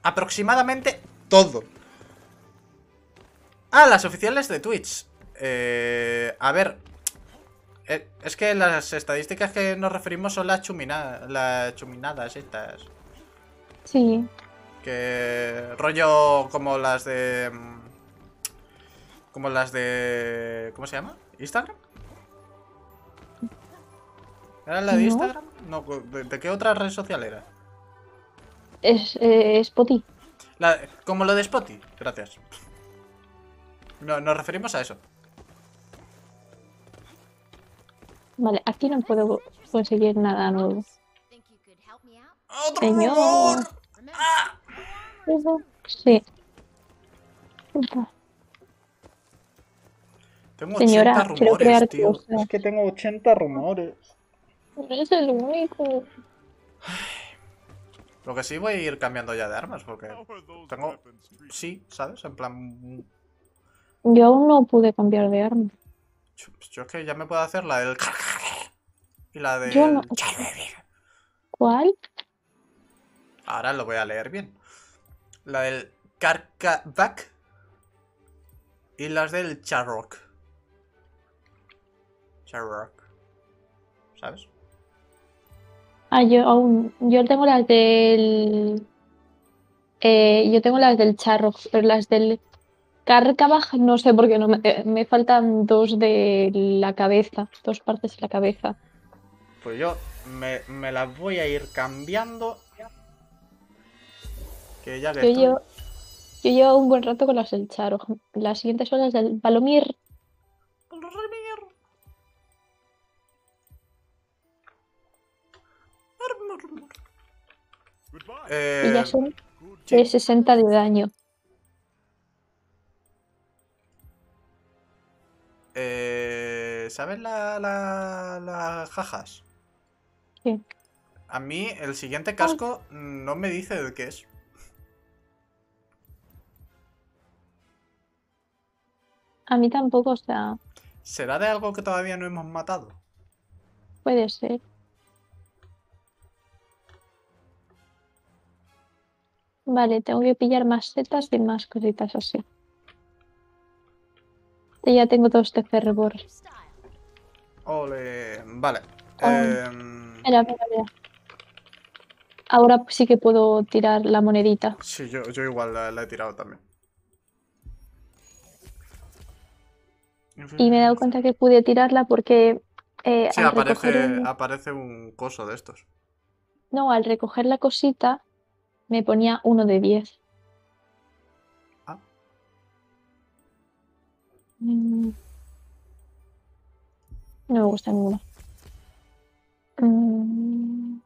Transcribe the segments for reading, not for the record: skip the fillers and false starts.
aproximadamente todo. Ah, las oficiales de Twitch. A ver. Es que las estadísticas que nos referimos son las chuminadas estas. Sí. Que rollo como las de... Como las de... ¿Cómo se llama? ¿Instagram? ¿Era la de No. Instagram? No, ¿de qué otra red social era? Es Spotty. Como lo de Spotty. Gracias. No, nos referimos a eso. Vale, aquí no puedo conseguir nada nuevo. ¡Otro rumor! Señor. Sí. Tengo 80 Señora, quiero rumores, crear tío. Es cosas. que tengo 80 rumores. No es el único. Lo que sí voy a ir cambiando ya de armas porque tengo... Sí, ¿sabes? En plan... Yo aún no pude cambiar de arma. Yo es que ya me puedo hacer la del... Y la Yo no. del... ¿Cuál? Ahora lo voy a leer bien. La del Karkavak y las del Charrock. Charrock. ¿Sabes? Ah, yo aún. Yo tengo las del. Yo tengo las del charro, pero las del Cárcavaj no sé por qué no me faltan dos de la cabeza, dos partes de la cabeza. Pues yo me las voy a ir cambiando. Que ya que Yo estoy... llevo, yo llevo un buen rato con las del Charo. Las siguientes son las del Palomir. Y ya son de Sí. 60 de daño. ¿Sabes la jajas? Sí. A mí el siguiente Ay, casco no me dice de qué es. a mí tampoco, o sea, ¿Será de algo que todavía no hemos matado? puede ser. Vale, tengo que pillar más setas y más cositas así. Y ya tengo dos de fervor. Ole. Vale. Oh, espera, espera, espera. Ahora sí que puedo tirar la monedita. Sí, yo igual la he tirado también. Y me he dado cuenta que pude tirarla porque Sí, al recoger aparece un coso de estos. no, al recoger la cosita me ponía 1 de 10. Ah, Mm, no me gusta ninguno. Mm,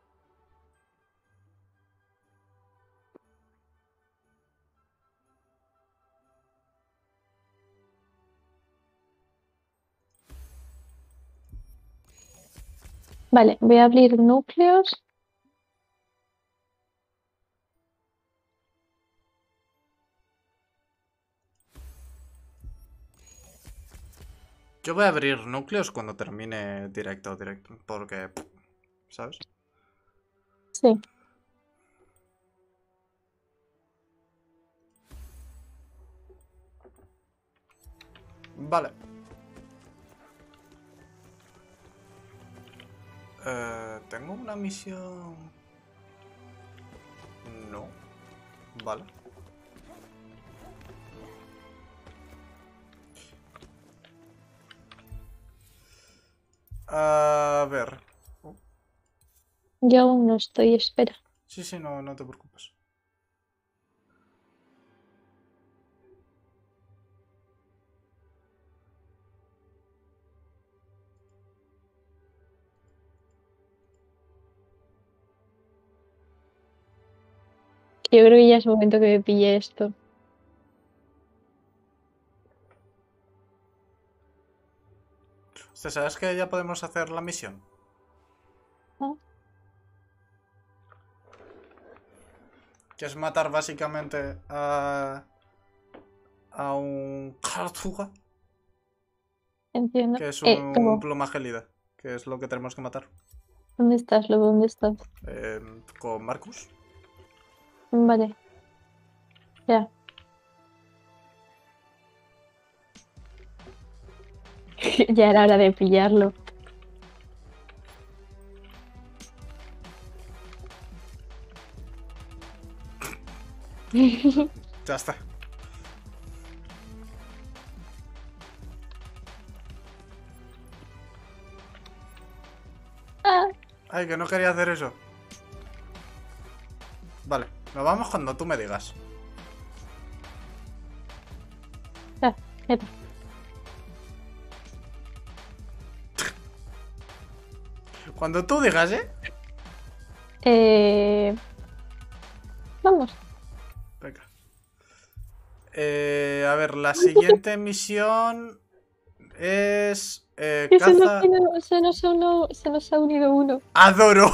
vale, voy a abrir núcleos. yo voy a abrir núcleos cuando termine directo. Porque, ¿sabes? Sí, Vale. ¿Tengo una misión? No. Vale. A ver. yo aún no estoy, espera. Sí, sí, no te preocupes. Que yo creo que ya es momento que me pille esto. ¿Sabes que ya podemos hacer la misión? ¿No? Que es matar básicamente a un Kartuga, Entiendo. que es un ¿Cómo? plumaje lida, que es lo que tenemos que matar. ¿Dónde estás, lobo? ¿Dónde estás? Con Marcus. Vale. Ya. Ya era hora de pillarlo. Ya está. Ah, Ay, que no quería hacer eso. Vale, nos vamos cuando tú me digas. ya, epa. Cuando tú digas, ¿eh? Vamos. Venga. A ver, la siguiente misión es Que caza. se nos ha unido uno. Adoro.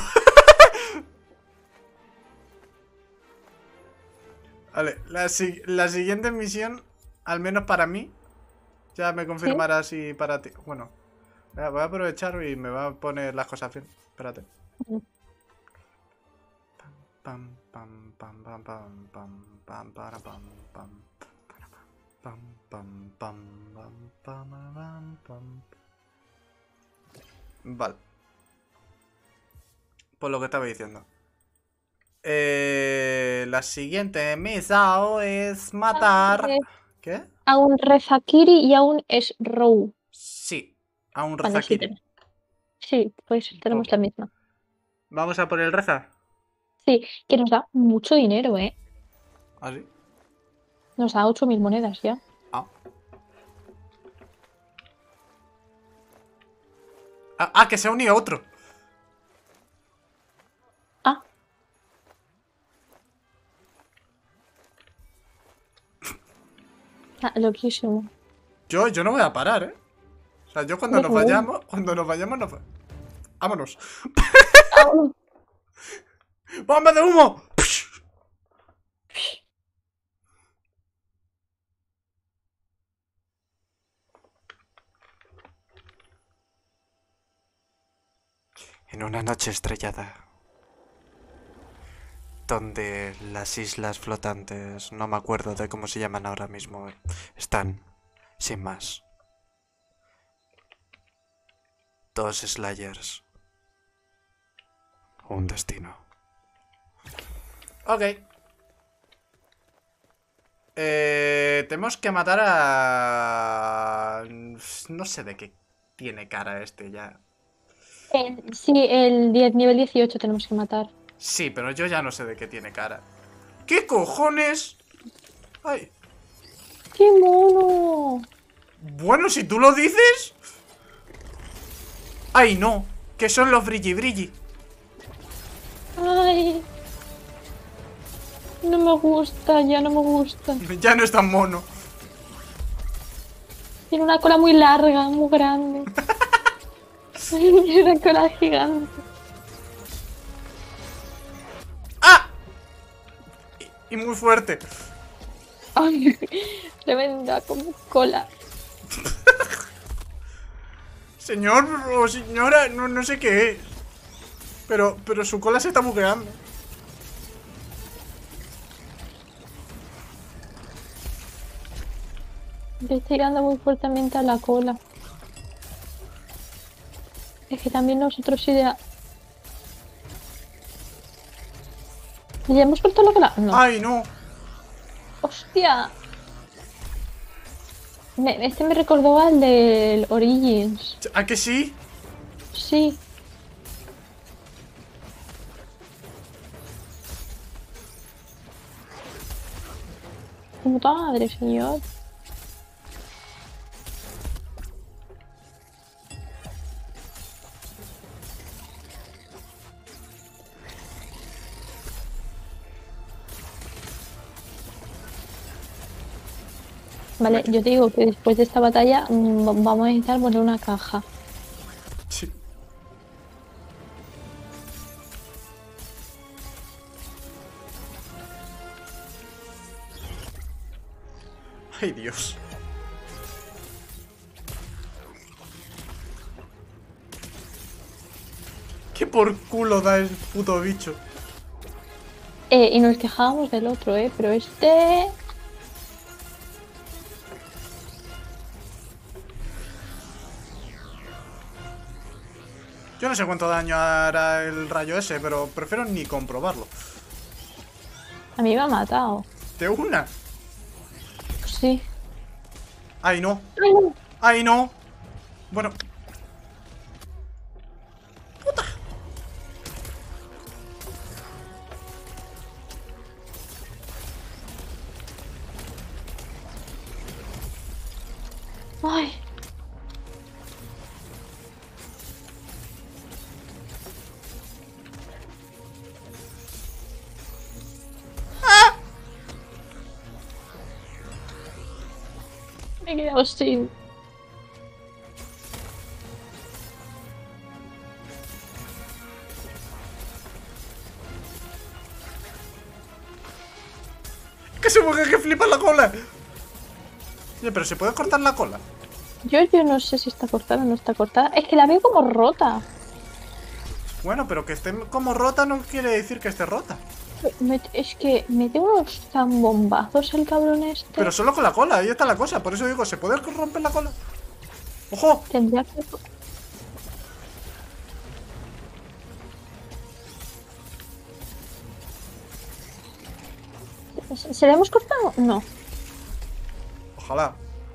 Vale, la siguiente misión, al menos para mí, ya me ¿Sí? confirmará si para ti. Bueno, voy a aprovechar y me va a poner las cosas bien. Espérate. Pam, pam, pam, pam, pam, pam, pam, para, pam, pam. Pam, pam, pam, pam, pam, pam, pam. Vale. Por lo que estaba diciendo. La siguiente misión es matar. ¿Qué? A un Rezakiri y a un Srow. Sí, a un Vale, sí, Rezakiri. sí, pues tenemos la misma. Vamos a por el Reza. Sí, que nos da mucho dinero, ¿eh? ¿Ah, sí? Nos da 8.000 monedas ya. Ah. Ah, que se ha unido otro. Ah. Ah, loquísimo. Yo no voy a parar, ¿eh? O sea, yo cuando nos vayamos, nos... ¡Vámonos! Ah, ¡Bomba de humo! En una noche estrellada, donde las islas flotantes, no me acuerdo de cómo se llaman ahora mismo, están sin más. Dos Slayers. Un destino. Ok. Tenemos que matar a... No sé de qué tiene cara este ya. sí, el nivel 18 tenemos que matar. Sí, pero yo ya no sé de qué tiene cara. ¿Qué cojones? Ay. ¡Qué mono! Bueno, si tú lo dices. Ay, no. Que son los brilli brilli. ¡Ay! No me gusta, ya no me gusta. Ya no es tan mono. Tiene una cola muy larga, muy grande. Tiene una cola gigante. ¡Ah! Y muy fuerte. Ay, tremenda como cola. Señor o señora, no sé qué es. Pero su cola se está bugueando. Le estoy dando muy fuertemente a la cola. Es que también nosotros idea. ¿Ya hemos cortado la cola? No. ¡Ay, no! ¡Hostia! Este me recordó al del Origins. ¿A que sí? Sí. Puta madre, señor. Vale, yo te digo que después de esta batalla vamos a necesitar poner una caja. Sí. Ay, Dios. ¿Qué por culo da el puto bicho? Y nos quejábamos del otro, pero este... Yo no sé cuánto daño hará el rayo ese, pero prefiero ni comprobarlo. A mí me ha matado. ¿De una? Sí. ¡Ay, no! ¡Ay, no! ¡Ay, no! Bueno. ¡Ay! Me he quedado sin... ¡Que se mueve, que flipa la cola! Oye, pero ¿se puede cortar la cola? Yo no sé si está cortada o no está cortada. Es que la veo como rota. Bueno, pero que esté como rota no quiere decir que esté rota. Es que mete unos zambombazos el cabrón este. Pero solo con la cola, ahí está la cosa. Por eso digo, ¿se puede romper la cola? ¡Ojo! Tendría que... ¿Se la hemos cortado? No. Ojalá.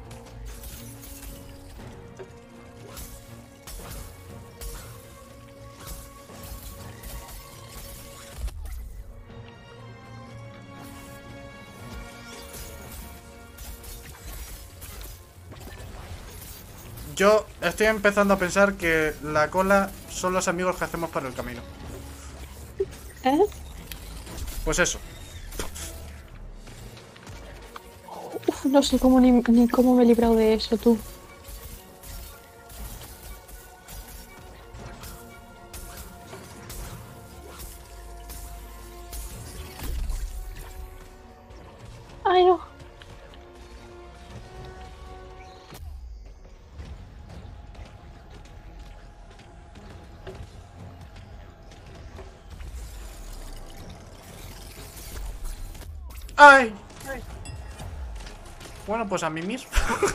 Yo estoy empezando a pensar que la cola son los amigos que hacemos para el camino. ¿Eh? Pues eso. Uf, no sé cómo ni cómo me he librado de eso, tú. Ay, no. ¡Ay! Bueno, pues a mí mismo.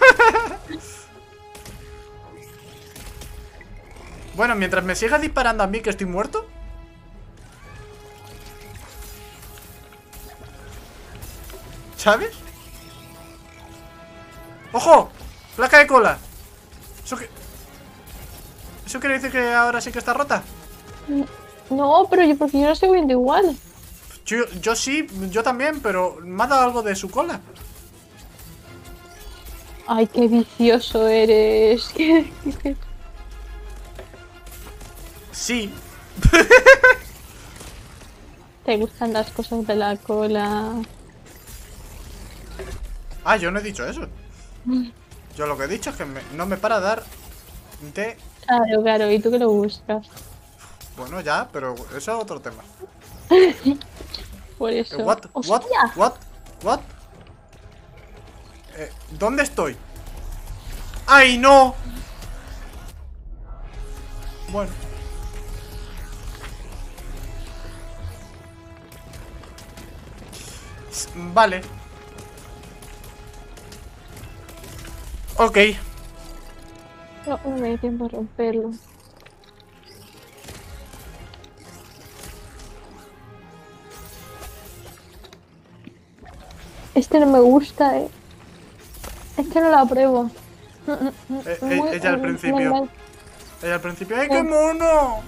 Bueno, mientras me siga disparando a mí que estoy muerto. ¿Sabes? ¡Ojo! ¡Placa de cola! ¿Eso quiere decir que ahora sí que está rota? No, pero porque yo no estoy viendo igual. Yo sí, yo también, pero me ha dado algo de su cola. Ay, qué vicioso eres. Sí. Te gustan las cosas de la cola. Ah, yo no he dicho eso. Yo lo que he dicho es que no me para dar de... Claro, claro, ¿y tú qué lo buscas? Bueno, ya, pero eso es otro tema. Por eso. What? ¡Hostia! What? ¿Dónde estoy? ¡Ay, no! Bueno. Vale. Ok. No, no me da tiempo a romperlo. Este no me gusta, Este no lo apruebo. Ella al principio. Mal. Ella al principio. ¡Ay, qué mono!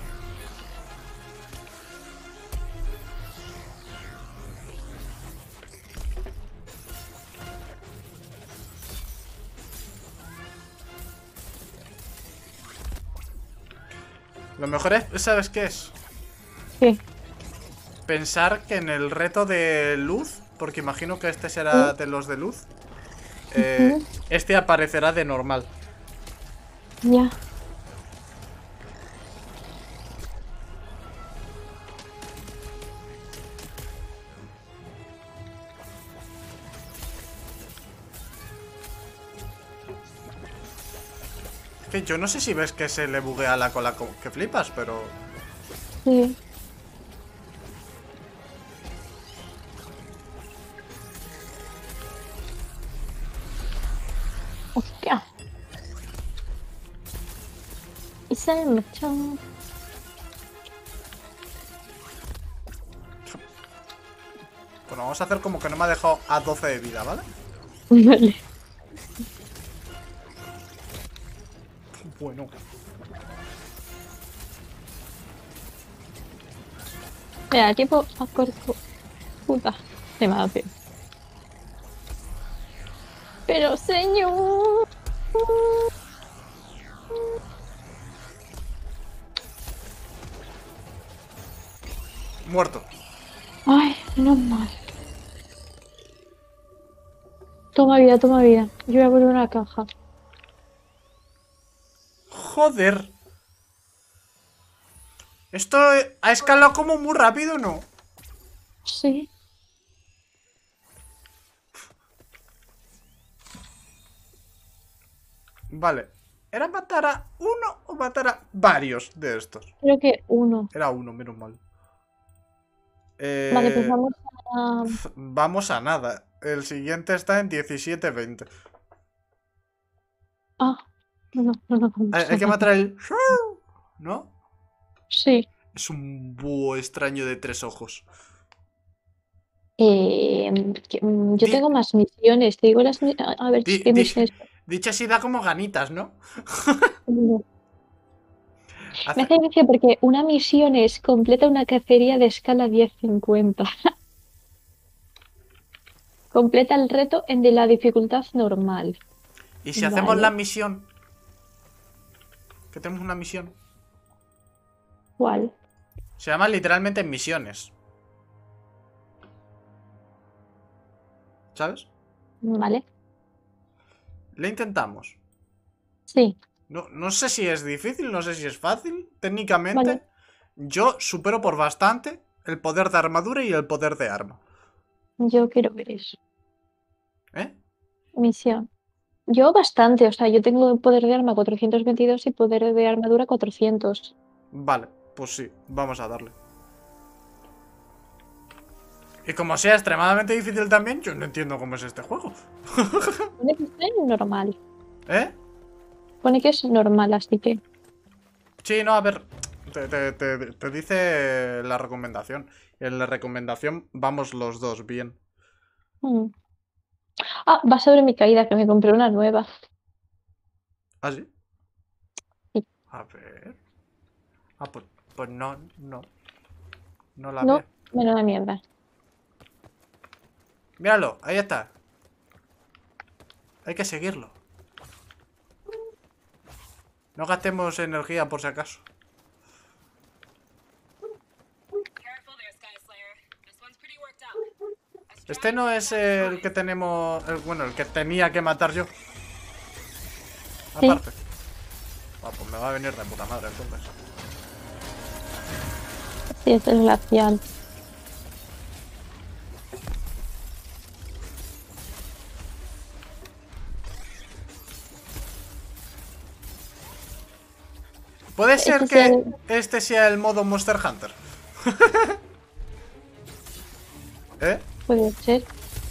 Lo mejor es, ¿sabes qué es? ¿Qué? Pensar que en el reto de luz, porque imagino que este será de los de luz, este aparecerá de normal. Ya. Que yo no sé si ves que se le buguea la cola que flipas, pero... Sí. Hostia. Y se marchó. Bueno, vamos a hacer como que no me ha dejado a 12 de vida, ¿vale? Vale. Bueno. Mira, tipo a corto. Puta. Se me ha dado pie. Pero señor. Muerto. Ay, menos mal. Toma vida, toma vida. Yo voy a poner una caja. Joder. Esto ha escalado como muy rápido, ¿no? Sí. Vale. ¿Era matar a uno o matar a varios de estos? Creo que uno. Era uno, menos mal. Vale, pues vamos a. Vamos a nada. El siguiente está en 17-20. Ah, no, no, no, no. Hay que matar el... ¿No? Sí. Es un búho extraño de 3 ojos. Yo Di- tengo más misiones. Te digo a ver di- qué di- misiones. Dicho así da como ganitas, ¿no? tengo. Me Hace... hace gracia porque una misión es completa una cacería de escala 10-50. Completa el reto en de la dificultad normal. ¿Y si hacemos la Vale. misión? Que tenemos una misión. ¿Cuál? Se llama literalmente misiones. ¿Sabes? Vale. Le intentamos. Sí. No, no sé si es difícil, no sé si es fácil. Técnicamente, Vale. yo supero por bastante el poder de armadura y el poder de arma. Yo quiero ver eso. ¿Eh? Misión. Yo bastante, o sea, yo tengo poder de arma 422 y poder de armadura 400. Vale, pues sí, vamos a darle. Y como sea extremadamente difícil también, yo no entiendo cómo es este juego. Pone que es normal. ¿Eh? Pone que es normal, así que. Sí, no, a ver. Te dice la recomendación. En la recomendación vamos los dos bien. mm. Ah, va sobre mi caída, que me compré una nueva. ¿Ah, sí? Sí. A ver. Ah, pues no, no. No la veo. No, menuda mierda. Míralo, ahí está. Hay que seguirlo. No gastemos energía por si acaso. Este no es el que tenemos... bueno, el que tenía que matar yo. Sí, Aparte. Ah, pues me va a venir de puta madre entonces. sí, es el glacial. ¿Puede ser Ese es que el. este sea el modo Monster Hunter? ¿Eh? Puede ser.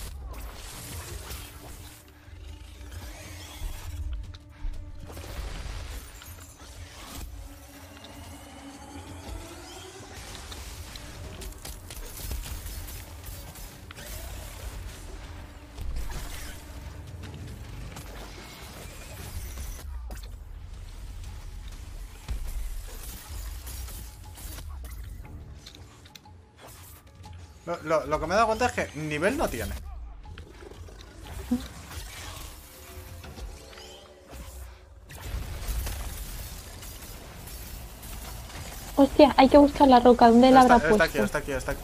Lo que me he dado cuenta es que nivel no tiene. Hostia, hay que buscar la roca. ¿Dónde la habrá Está aquí, puesto? está aquí, está aquí.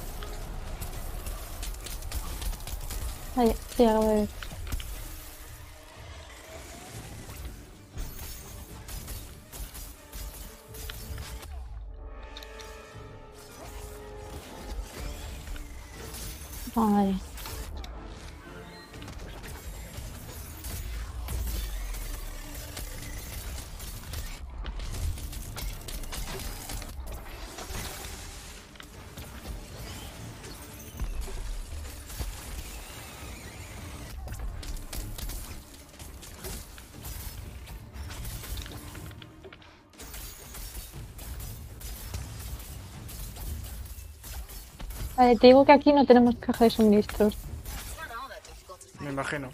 Ahí, sí, acabo de ver. Vale. Vale, te digo que aquí no tenemos caja de suministros. Me imagino.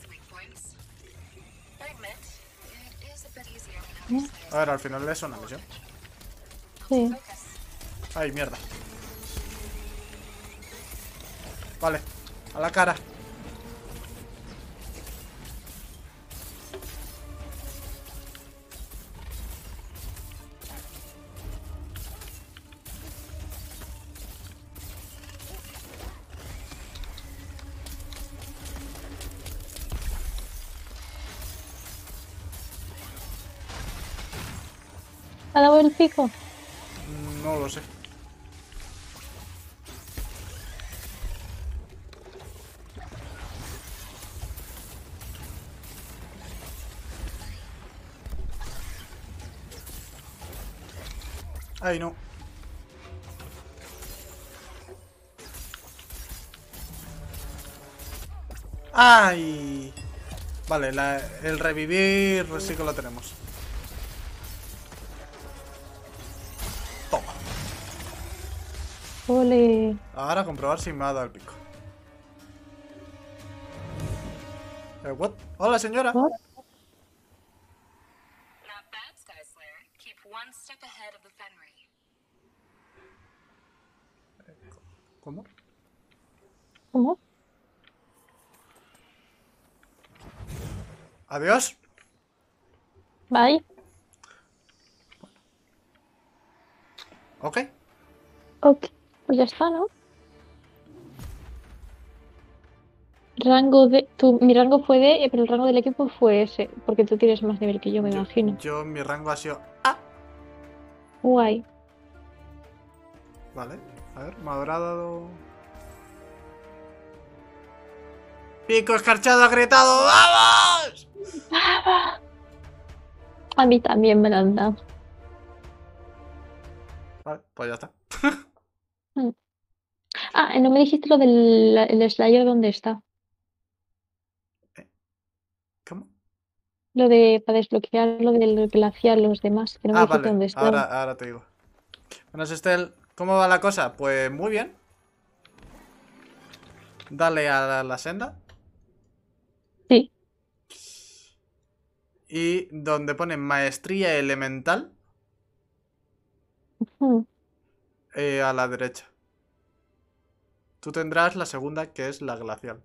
¿No? A ver, al final es una misión. Sí. Ay, mierda. Vale, a la cara. ¿Ha dado el pico? No lo sé. Ay, no. ¡Ay! Vale, el revivir sí que lo tenemos. Toma. Ole. Ahora comprobar si me ha dado el pico. ¿What? Hola, señora. ¿What? Not bad, Sky Slayer. Keep one step ahead of the Fenrir. ¿Cómo? ¿Cómo? Adiós. Bye. Ok. Ok. Pues ya está, ¿no? Rango de... mi rango fue D, pero el rango del equipo fue S. Porque tú tienes más nivel que yo, me imagino. Mi rango ha sido A. Guay. Vale. A ver, me habrá dado... ¡Pico escarchado agrietado! ¡Vamos! A mí también me lo han dado. Vale, pues ya está. Mm. Ah, no me dijiste lo del el Slayer, ¿dónde está? ¿Cómo? Lo de... para desbloquear lo del glacial, los demás. Que no me Ah, dijiste vale. dónde está. Ahora te digo. Bueno, Estel, ¿cómo va la cosa? Pues muy bien. Dale a la senda. Sí. Y donde pone maestría elemental, Mm. a la derecha. Tú tendrás la segunda, que es la glacial.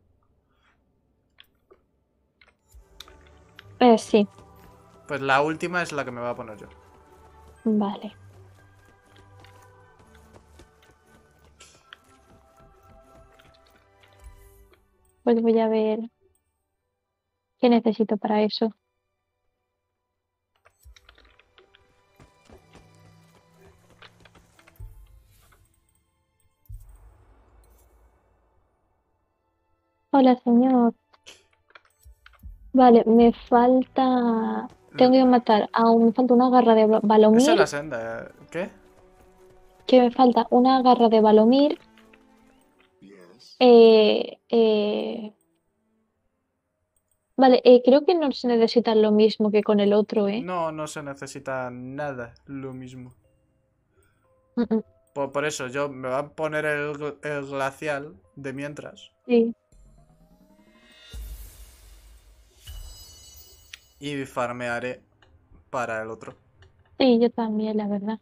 Sí. Pues la última es la que me va a poner yo. Vale. Pues voy a ver qué necesito para eso. Hola, señor. Vale, me falta... Tengo que matar aún me falta una garra de Esa es la Balomir, senda. ¿Qué? que me falta una garra de Balomir, eh, eh, vale, creo que no se necesita lo mismo que con el otro, ¿eh? No, no se necesita nada lo mismo. Mm, mm, Por eso yo me va a poner el glacial de mientras. sí, Y farmearé para el otro. sí, yo también, la verdad.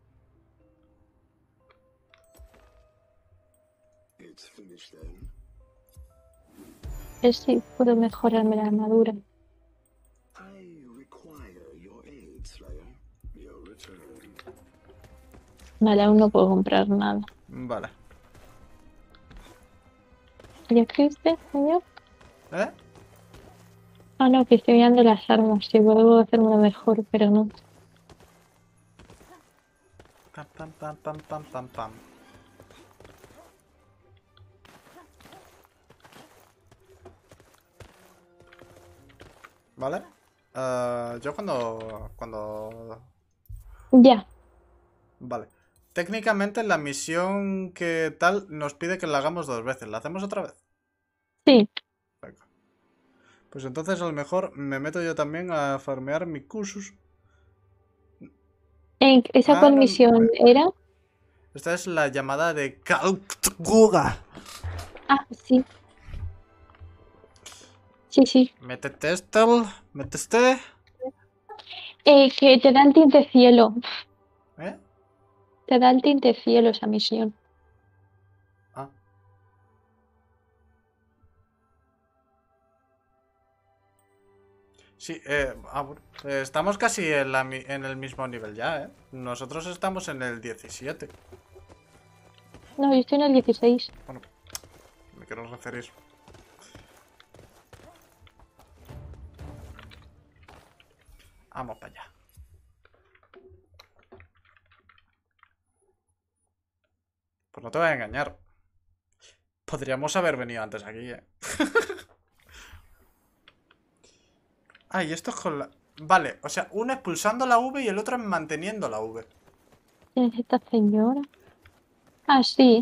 Es si puedo mejorarme la armadura. Vale, aún no puedo comprar nada. Vale. ¿Ya existe, señor? ¿Eh? Ah, no, que estoy mirando las armas. Si puedo hacer una mejor, pero no. Pam, pam, pam, pam, pam, pam, pam. ¿Vale? Yo cuando... Ya, Vale. Técnicamente la misión que tal nos pide que la hagamos 2 veces. ¿La hacemos otra vez? sí. Venga. Pues entonces a lo mejor me meto yo también a farmear mi cursus. ¿Esa Ah, cuál no, misión era? Esta es la llamada de Kalkguga. Ah, sí. Sí, sí. Métete Estel. Métete. Que te da el tinte cielo. ¿Eh? Te da el tinte cielo esa misión. Ah. Sí, bueno, estamos casi en el mismo nivel ya, ¿eh? Nosotros estamos en el 17. No, yo estoy en el 16. Bueno, me quiero referir. Vamos para allá. Pues no te voy a engañar. Podríamos haber venido antes aquí, ¿eh? Ah, y esto es con la... Vale, o sea, uno es pulsando la V y el otro es manteniendo la V. ¿Quién es esta señora? Ah, sí.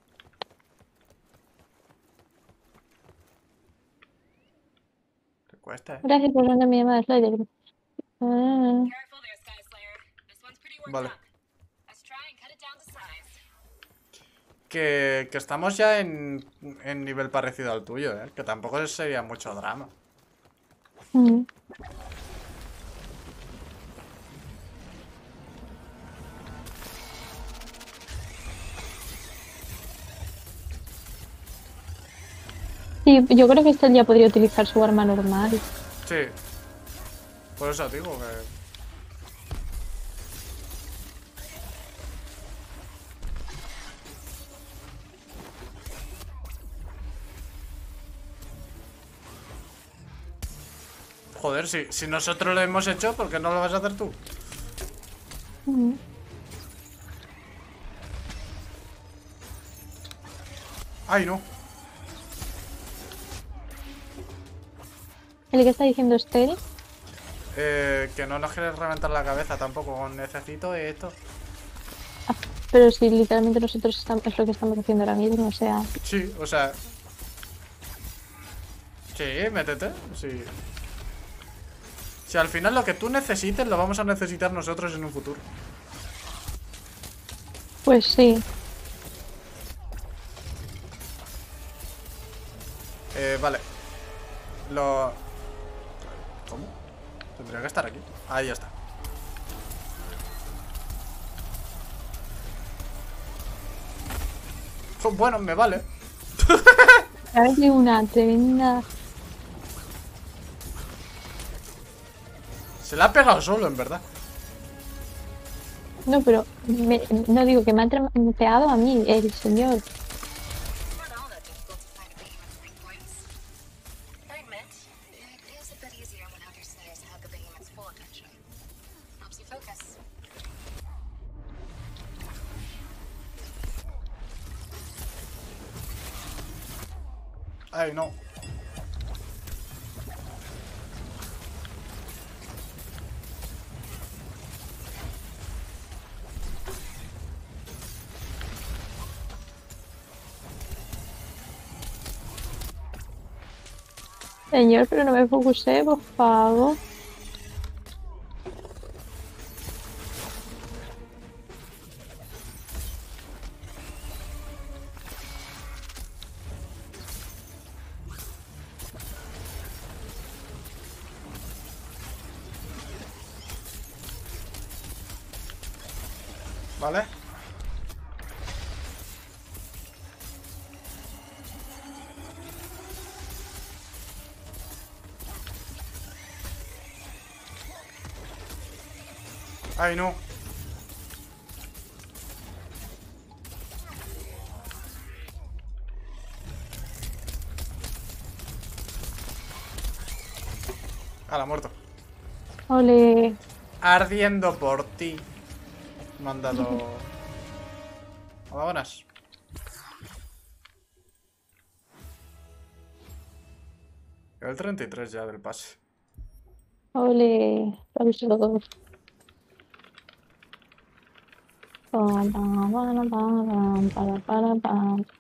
¿Te cuesta, eh? Gracias por darme mi llamada. Careful there, Sky Slayer. This one's pretty worked Vale. up. Let's try and cut it down to size. Que estamos ya en nivel parecido al tuyo, ¿eh? Que tampoco sería mucho drama. Mm. Sí, yo creo que este ya podría utilizar su arma normal. Sí. Por eso digo que... Joder, si nosotros lo hemos hecho, ¿por qué no lo vas a hacer tú? Mm. Ay, no. ¿El que está diciendo Estelle? Que no nos quieres reventar la cabeza tampoco. Necesito esto. Pero si literalmente nosotros estamos, es lo que estamos haciendo ahora mismo, o sea... Sí, o sea... Sí, métete. Sí. Si al final lo que tú necesites lo vamos a necesitar nosotros en un futuro. Pues sí. Vale. Lo... ¿Cómo? Tendría que estar aquí. Ahí ya está. Oh, bueno, me vale. Hay una tremenda... Se la ha pegado solo, en verdad. No, pero no digo que me ha pegado a mí, el señor. It's not all that difficult to find a behemoth's weak points. I admit, it is a bit easier when other slayers have the behemoth's full attention. Helps you focus. Ay, no. Señor, pero no me focusé, por favor. ¿Vale? Ay, no. La muerto. Ole. Ardiendo por ti. Me han dado... Hola, buenas. El 33 ya del pase. Ole. Lo aviso todo. Pam, pam, pam, pam, pam, pam, pam, pam.